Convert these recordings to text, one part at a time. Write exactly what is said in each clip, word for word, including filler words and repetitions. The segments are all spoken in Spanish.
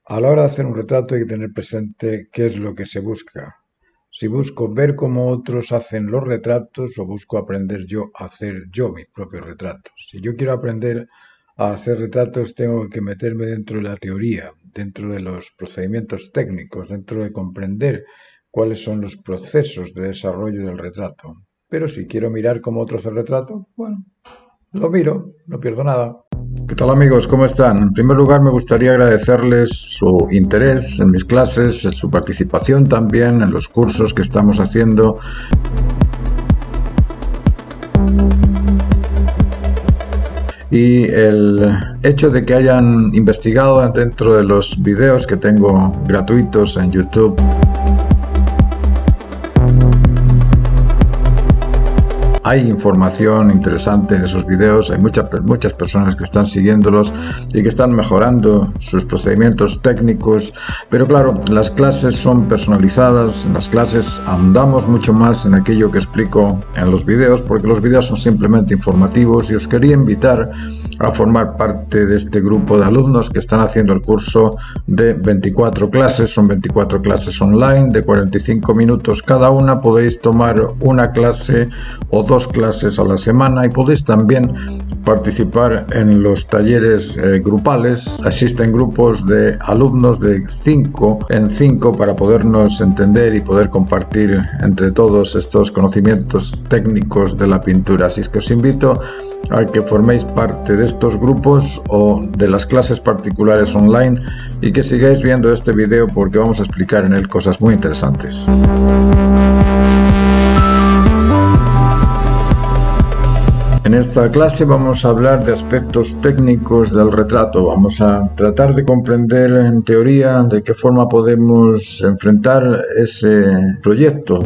A la hora de hacer un retrato hay que tener presente qué es lo que se busca. Si busco ver cómo otros hacen los retratos o busco aprender yo a hacer yo mis propios retratos. Si yo quiero aprender a hacer retratos, tengo que meterme dentro de la teoría, dentro de los procedimientos técnicos, dentro de comprender cuáles son los procesos de desarrollo del retrato. Pero si quiero mirar cómo otro hace el retrato, bueno, lo miro, no pierdo nada. ¿Qué tal amigos? ¿Cómo están? En primer lugar me gustaría agradecerles su interés en mis clases, en su participación también en los cursos que estamos haciendo. Y el hecho de que hayan investigado dentro de los videos que tengo gratuitos en YouTube. Hay información interesante en esos videos, hay muchas, muchas personas que están siguiéndolos y que están mejorando sus procedimientos técnicos, pero claro, las clases son personalizadas, en las clases ahondamos mucho más en aquello que explico en los videos, porque los videos son simplemente informativos y os quería invitar a formar parte de este grupo de alumnos que están haciendo el curso de veinticuatro clases. Son veinticuatro clases online de cuarenta y cinco minutos cada una. Podéis tomar una clase o dos clases a la semana y podéis también participar en los talleres eh, grupales. Existen grupos de alumnos de cinco en cinco para podernos entender y poder compartir entre todos estos conocimientos técnicos de la pintura. Así es que os invito a que forméis parte de estos grupos o de las clases particulares online y que sigáis viendo este video porque vamos a explicar en él cosas muy interesantes. En esta clase vamos a hablar de aspectos técnicos del retrato. Vamos a tratar de comprender en teoría de qué forma podemos enfrentar ese proyecto.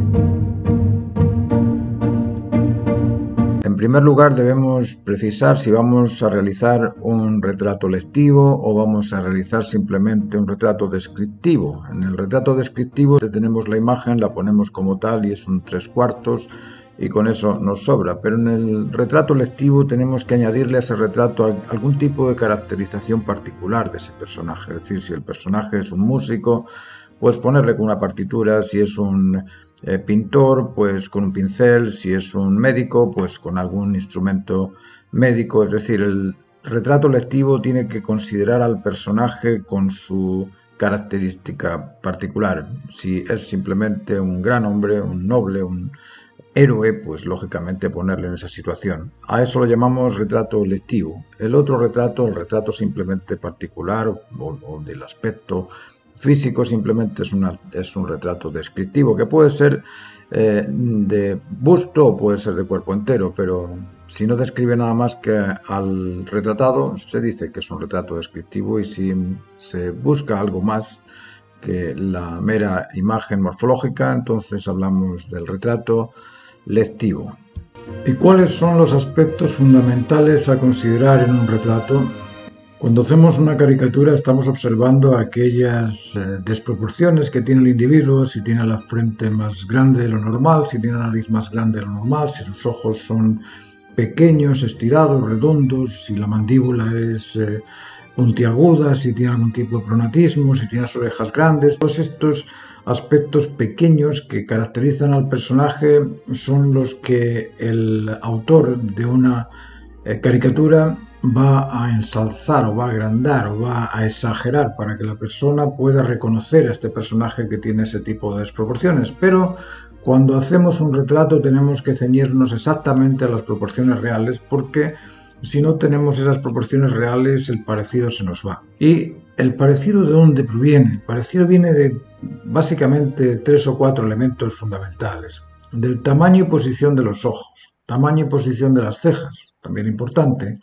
En primer lugar debemos precisar si vamos a realizar un retrato lectivo o vamos a realizar simplemente un retrato descriptivo. En el retrato descriptivo tenemos la imagen, la ponemos como tal y es un tres cuartos y con eso nos sobra, pero en el retrato lectivo tenemos que añadirle a ese retrato algún tipo de caracterización particular de ese personaje. Es decir, si el personaje es un músico, pues ponerle con una partitura; si es un eh, pintor, pues con un pincel; si es un médico, pues con algún instrumento médico. Es decir, el retrato lectivo tiene que considerar al personaje con su característica particular. Si es simplemente un gran hombre, un noble, un héroe, pues lógicamente ponerle en esa situación. A eso lo llamamos retrato lectivo. El otro retrato, el retrato simplemente particular o, o del aspecto físico, simplemente es, una, es un retrato descriptivo que puede ser eh, de busto o puede ser de cuerpo entero, pero si no describe nada más que al retratado, se dice que es un retrato descriptivo. Y si se busca algo más que la mera imagen morfológica, entonces hablamos del retrato lectivo. ¿Y cuáles son los aspectos fundamentales a considerar en un retrato? Cuando hacemos una caricatura estamos observando aquellas eh, desproporciones que tiene el individuo: si tiene la frente más grande de lo normal, si tiene la nariz más grande de lo normal, si sus ojos son pequeños, estirados, redondos, si la mandíbula es eh, puntiaguda, si tiene algún tipo de pronatismo, si tiene las orejas grandes. Todos estos aspectos pequeños que caracterizan al personaje son los que el autor de una eh, caricatura va a ensalzar o va a agrandar o va a exagerar para que la persona pueda reconocer a este personaje que tiene ese tipo de desproporciones. Pero cuando hacemos un retrato tenemos que ceñirnos exactamente a las proporciones reales, porque si no tenemos esas proporciones reales el parecido se nos va. ¿Y el parecido de dónde proviene? El parecido viene de básicamente tres o cuatro elementos fundamentales: del tamaño y posición de los ojos, tamaño y posición de las cejas, también importante,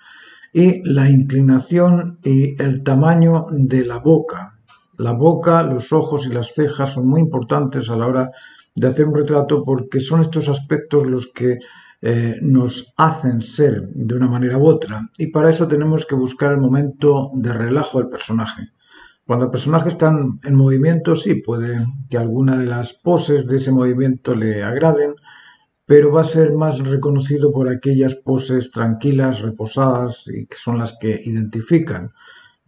y la inclinación y el tamaño de la boca. La boca, los ojos y las cejas son muy importantes a la hora de hacer un retrato, porque son estos aspectos los que eh, nos hacen ser de una manera u otra, y para eso tenemos que buscar el momento de relajo del personaje. Cuando el personaje está en, en movimiento, sí, puede que alguna de las poses de ese movimiento le agraden, pero va a ser más reconocido por aquellas poses tranquilas, reposadas, y que son las que identifican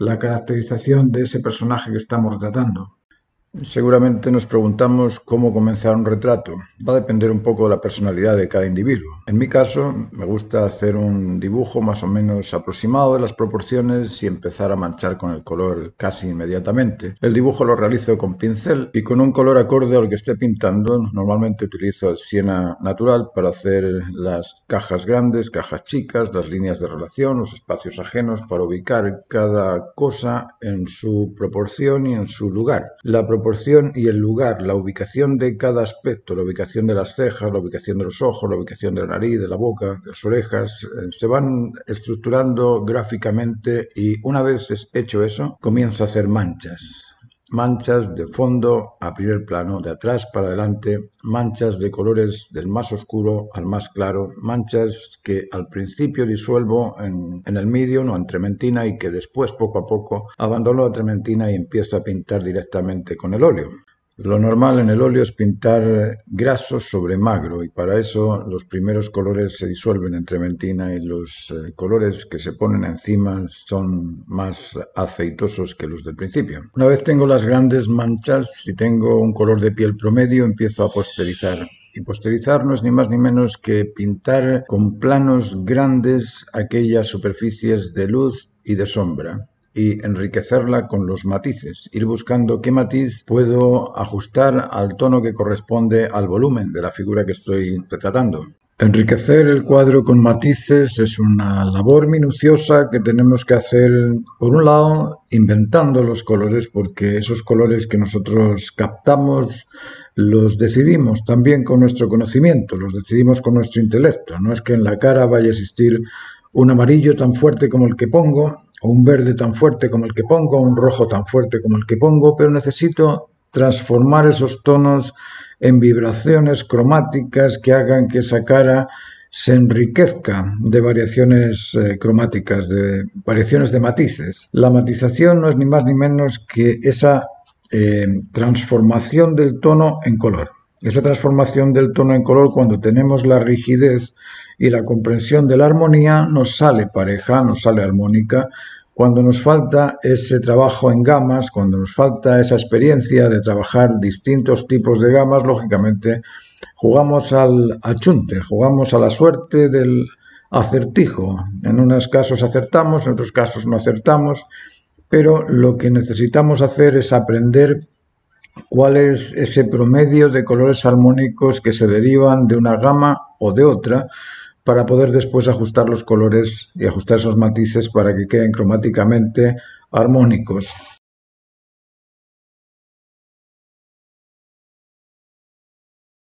la caracterización de ese personaje que estamos retratando. Seguramente nos preguntamos cómo comenzar un retrato. Va a depender un poco de la personalidad de cada individuo. En mi caso, me gusta hacer un dibujo más o menos aproximado de las proporciones y empezar a manchar con el color casi inmediatamente. El dibujo lo realizo con pincel y con un color acorde al que esté pintando. Normalmente utilizo el siena natural para hacer las cajas grandes, cajas chicas, las líneas de relación, los espacios ajenos, para ubicar cada cosa en su proporción y en su lugar. La proporción y el lugar, la ubicación de cada aspecto, la ubicación de las cejas, la ubicación de los ojos, la ubicación de la nariz, de la boca, de las orejas, eh, se van estructurando gráficamente y una vez hecho eso, comienzo a hacer manchas. Manchas de fondo a primer plano, de atrás para adelante, manchas de colores del más oscuro al más claro, manchas que al principio disuelvo en, en el medium o en trementina y que después poco a poco abandono la trementina y empiezo a pintar directamente con el óleo. Lo normal en el óleo es pintar graso sobre magro y para eso los primeros colores se disuelven en trementina y los eh, colores que se ponen encima son más aceitosos que los del principio. Una vez tengo las grandes manchas y tengo un color de piel promedio, empiezo a posterizar. Y posterizar no es ni más ni menos que pintar con planos grandes aquellas superficies de luz y de sombra y enriquecerla con los matices, ir buscando qué matiz puedo ajustar al tono que corresponde al volumen de la figura que estoy retratando. Enriquecer el cuadro con matices es una labor minuciosa que tenemos que hacer, por un lado, inventando los colores, porque esos colores que nosotros captamos los decidimos también con nuestro conocimiento, los decidimos con nuestro intelecto. No es que en la cara vaya a existir un amarillo tan fuerte como el que pongo, o un verde tan fuerte como el que pongo, o un rojo tan fuerte como el que pongo, pero necesito transformar esos tonos en vibraciones cromáticas que hagan que esa cara se enriquezca de variaciones eh, cromáticas, de variaciones de matices. La matización no es ni más ni menos que esa eh, transformación del tono en color. Esa transformación del tono en color, cuando tenemos la rigidez y la comprensión de la armonía, nos sale pareja, nos sale armónica. Cuando nos falta ese trabajo en gamas, cuando nos falta esa experiencia de trabajar distintos tipos de gamas, lógicamente jugamos al achunte, jugamos a la suerte del acertijo. En unos casos acertamos, en otros casos no acertamos, pero lo que necesitamos hacer es aprender cuál es ese promedio de colores armónicos que se derivan de una gama o de otra, para poder después ajustar los colores y ajustar esos matices para que queden cromáticamente armónicos.